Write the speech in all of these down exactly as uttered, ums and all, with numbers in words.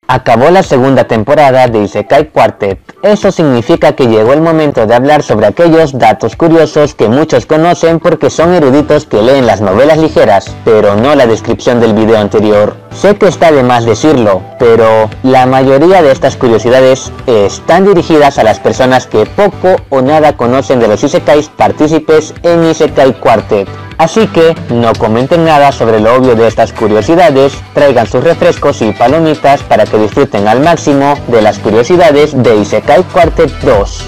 Acabó la segunda temporada de Isekai Quartet. Eso significa que llegó el momento de hablar sobre aquellos datos curiosos que muchos conocen porque son eruditos que leen las novelas ligeras, pero no la descripción del video anterior. Sé que está de más decirlo, pero la mayoría de estas curiosidades están dirigidas a las personas que poco o nada conocen de los Isekais partícipes en Isekai Quartet. Así que no comenten nada sobre lo obvio de estas curiosidades, traigan sus refrescos y palomitas para que disfruten al máximo de las curiosidades de Isekai Quartet dos.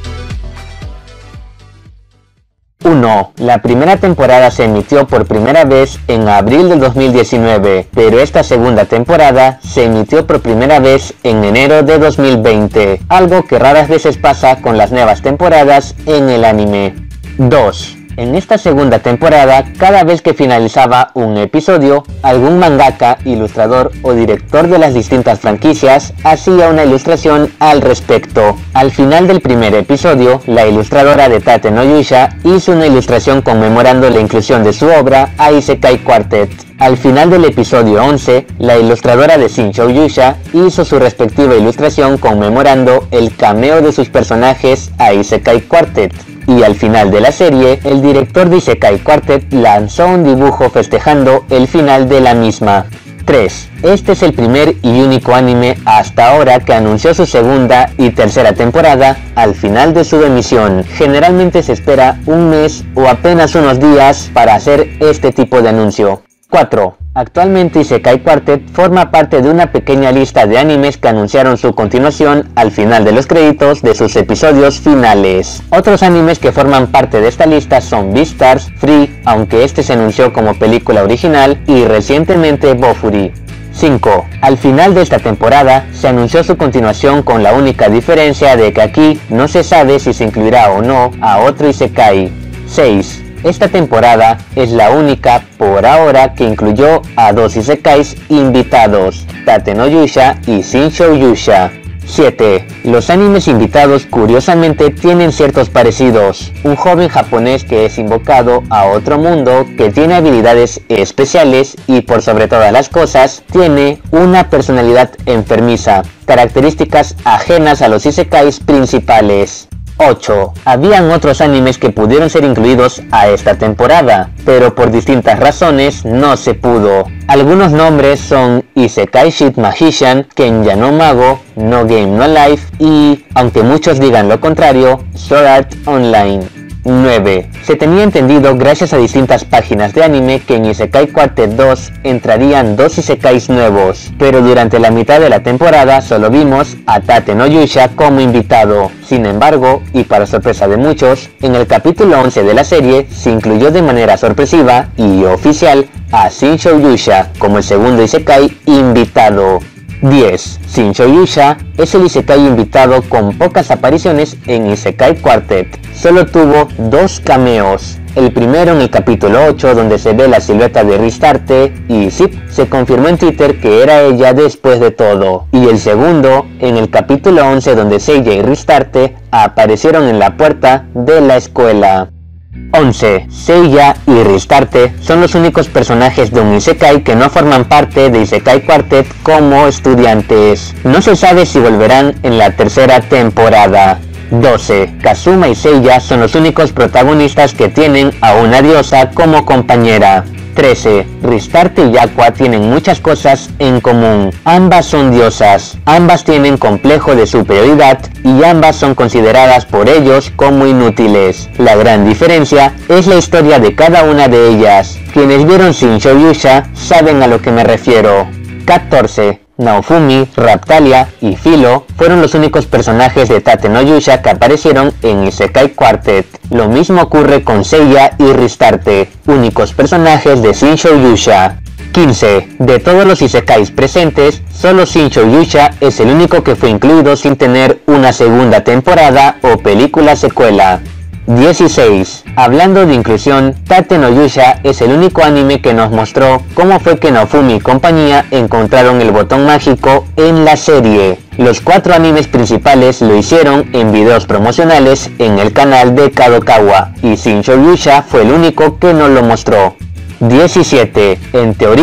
uno. La primera temporada se emitió por primera vez en abril del dos mil diecinueve, pero esta segunda temporada se emitió por primera vez en enero de dos mil veinte, algo que raras veces pasa con las nuevas temporadas en el anime. dos. En esta segunda temporada, cada vez que finalizaba un episodio, algún mangaka, ilustrador o director de las distintas franquicias hacía una ilustración al respecto. Al final del primer episodio, la ilustradora de Tate no Yusha hizo una ilustración conmemorando la inclusión de su obra a Isekai Quartet. Al final del episodio once, la ilustradora de Shinshou Yusha hizo su respectiva ilustración conmemorando el cameo de sus personajes a Isekai Quartet. Y al final de la serie, el director de Isekai Quartet lanzó un dibujo festejando el final de la misma. tres. Este es el primer y único anime hasta ahora que anunció su segunda y tercera temporada al final de su emisión. Generalmente se espera un mes o apenas unos días para hacer este tipo de anuncio. cuatro. Actualmente Isekai Quartet forma parte de una pequeña lista de animes que anunciaron su continuación al final de los créditos de sus episodios finales. Otros animes que forman parte de esta lista son Beastars, Free, aunque este se anunció como película original, y recientemente Bofuri. cinco. Al final de esta temporada se anunció su continuación con la única diferencia de que aquí no se sabe si se incluirá o no a otro Isekai. seis. Esta temporada es la única por ahora que incluyó a dos Isekais invitados, Tate no Yusha y Shinshou Yusha. siete. Los animes invitados curiosamente tienen ciertos parecidos. Un joven japonés que es invocado a otro mundo, que tiene habilidades especiales y por sobre todas las cosas tiene una personalidad enfermiza, características ajenas a los Isekais principales. ocho. Habían otros animes que pudieron ser incluidos a esta temporada, pero por distintas razones no se pudo. Algunos nombres son Isekai Sheet Magician, Kenya no Mago, No Game No Life y, aunque muchos digan lo contrario, Sword Art Online. nueve. Se tenía entendido gracias a distintas páginas de anime que en Isekai Quartet dos entrarían dos Isekais nuevos, pero durante la mitad de la temporada solo vimos a Tate no Yusha como invitado. Sin embargo, y para sorpresa de muchos, en el capítulo once de la serie se incluyó de manera sorpresiva y oficial a Shinshou Yusha como el segundo Isekai invitado. diez. Shinshou Yusha es el Isekai invitado con pocas apariciones en Isekai Quartet. Solo tuvo dos cameos. El primero en el capítulo ocho, donde se ve la silueta de Ristarte y sí, se confirmó en Twitter que era ella después de todo. Y el segundo en el capítulo once, donde Seiya y Ristarte aparecieron en la puerta de la escuela. once. Seiya y Ristarte son los únicos personajes de un Isekai que no forman parte de Isekai Quartet como estudiantes. No se sabe si volverán en la tercera temporada. doce. Kazuma y Seiya son los únicos protagonistas que tienen a una diosa como compañera. trece. Ristarte y Aqua tienen muchas cosas en común. Ambas son diosas, ambas tienen complejo de superioridad y ambas son consideradas por ellos como inútiles. La gran diferencia es la historia de cada una de ellas. Quienes vieron Shinshou Yusha saben a lo que me refiero. catorce. Naofumi, Raptalia y Philo fueron los únicos personajes de Tate no Yusha que aparecieron en Isekai Quartet. Lo mismo ocurre con Seiya y Ristarte, únicos personajes de Shinshou Yusha. quince. De todos los Isekais presentes, solo Shinshou Yusha es el único que fue incluido sin tener una segunda temporada o película secuela. dieciséis. Hablando de inclusión, Tate no Yusha es el único anime que nos mostró cómo fue que Naofumi y compañía encontraron el botón mágico en la serie. Los cuatro animes principales lo hicieron en videos promocionales en el canal de Kadokawa, y Shinshou Yusha fue el único que nos lo mostró. diecisiete. En teoría,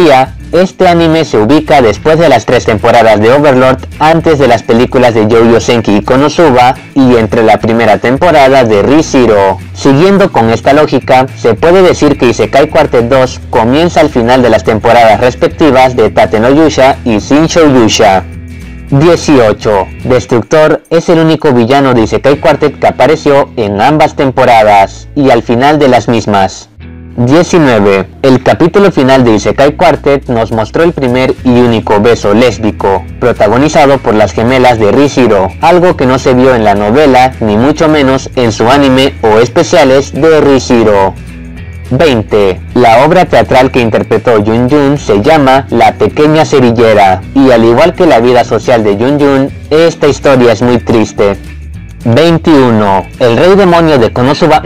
Este anime se ubica después de las tres temporadas de Overlord, antes de las películas de Youyo Senki y Konosuba, y entre la primera temporada de Re:Zero. Siguiendo con esta lógica, se puede decir que Isekai Quartet dos comienza al final de las temporadas respectivas de Tate no Yusha y Shinshou Yusha. dieciocho. Destructor es el único villano de Isekai Quartet que apareció en ambas temporadas, y al final de las mismas. diecinueve. El capítulo final de Isekai Quartet nos mostró el primer y único beso lésbico, protagonizado por las gemelas de Re:Zero, algo que no se vio en la novela, ni mucho menos en su anime o especiales de Re:Zero. veinte. La obra teatral que interpretó Yun Yun se llama La Pequeña Cerillera, y al igual que la vida social de Yun Yun, esta historia es muy triste. veintiuno. El rey demonio de Konosuba,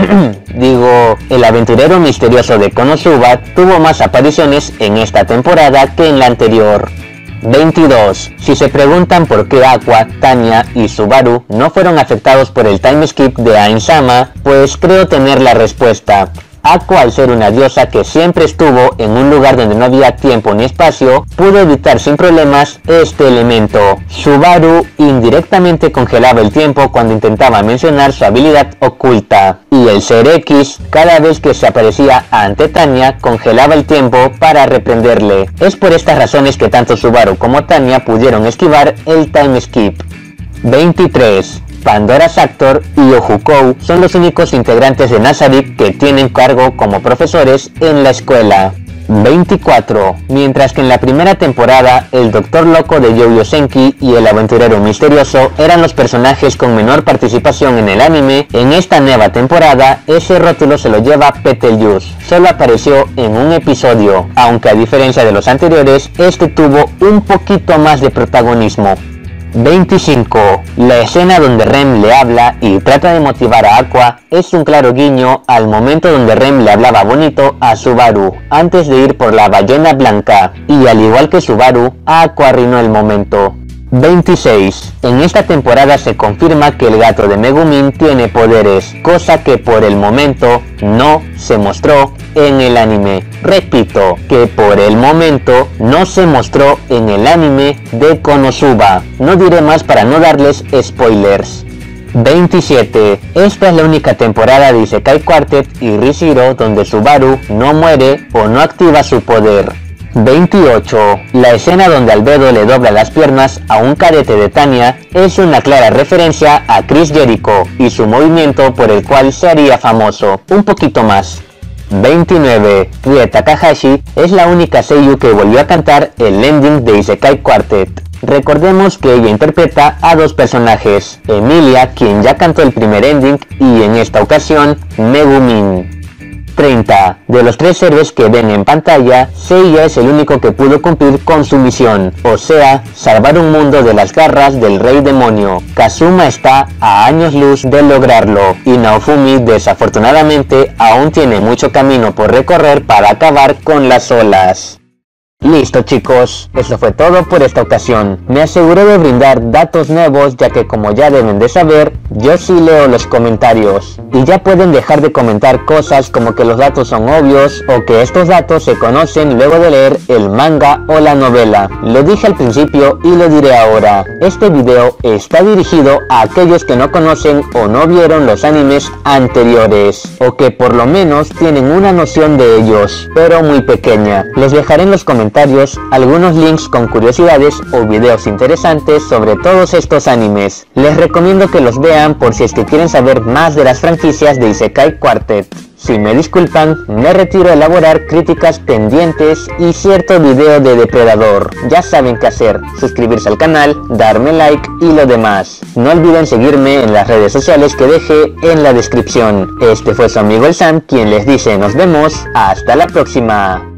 digo, el aventurero misterioso de Konosuba, tuvo más apariciones en esta temporada que en la anterior. veintidós. Si se preguntan por qué Aqua, Tanya y Subaru no fueron afectados por el time skip de Ainsama, pues creo tener la respuesta. Aqua, al ser una diosa que siempre estuvo en un lugar donde no había tiempo ni espacio, pudo evitar sin problemas este elemento. Subaru indirectamente congelaba el tiempo cuando intentaba mencionar su habilidad oculta, y el ser X, cada vez que se aparecía ante Tanya, congelaba el tiempo para reprenderle. Es por estas razones que tanto Subaru como Tanya pudieron esquivar el time skip. veintitrés. Pandora Factor y Ojukou son los únicos integrantes de Nazarick que tienen cargo como profesores en la escuela. veinticuatro. Mientras que en la primera temporada, el Doctor Loco de Youyo Senki y el Aventurero Misterioso eran los personajes con menor participación en el anime, en esta nueva temporada, ese rótulo se lo lleva Betelgeuse. Solo apareció en un episodio, aunque a diferencia de los anteriores, este tuvo un poquito más de protagonismo. veinticinco. La escena donde Rem le habla y trata de motivar a Aqua es un claro guiño al momento donde Rem le hablaba bonito a Subaru antes de ir por la ballena blanca, y al igual que Subaru, Aqua arruinó el momento. veintiséis. En esta temporada se confirma que el gato de Megumin tiene poderes, cosa que por el momento no se mostró en el anime. Repito, que por el momento no se mostró en el anime de Konosuba. No diré más para no darles spoilers. veintisiete. Esta es la única temporada de Isekai Quartet y Re:Zero donde Subaru no muere o no activa su poder. veintiocho. La escena donde Albedo le dobla las piernas a un cadete de Tanya es una clara referencia a Chris Jericho y su movimiento por el cual se haría famoso. Un poquito más. veintinueve. Rie Takahashi es la única seiyuu que volvió a cantar el ending de Isekai Quartet. Recordemos que ella interpreta a dos personajes, Emilia, quien ya cantó el primer ending, y en esta ocasión, Megumin. treinta. De los tres héroes que ven en pantalla, Seiya es el único que pudo cumplir con su misión, o sea, salvar un mundo de las garras del rey demonio. Kazuma está a años luz de lograrlo, y Naofumi desafortunadamente aún tiene mucho camino por recorrer para acabar con las olas. Listo chicos, eso fue todo por esta ocasión. Me aseguré de brindar datos nuevos ya que, como ya deben de saber, yo sí leo los comentarios. Y ya pueden dejar de comentar cosas como que los datos son obvios o que estos datos se conocen luego de leer el manga o la novela. Lo dije al principio y lo diré ahora. Este video está dirigido a aquellos que no conocen o no vieron los animes anteriores, o que por lo menos tienen una noción de ellos, pero muy pequeña. Les dejaré en los comentarios algunos links con curiosidades o videos interesantes sobre todos estos animes. Les recomiendo que los vean por si es que quieren saber más de las franquicias de Isekai Quartet. Si me disculpan, me retiro a elaborar críticas pendientes y cierto video de Depredador. Ya saben qué hacer: suscribirse al canal, darme like y lo demás. No olviden seguirme en las redes sociales que dejé en la descripción. Este fue su amigo el Sam, quien les dice nos vemos, hasta la próxima.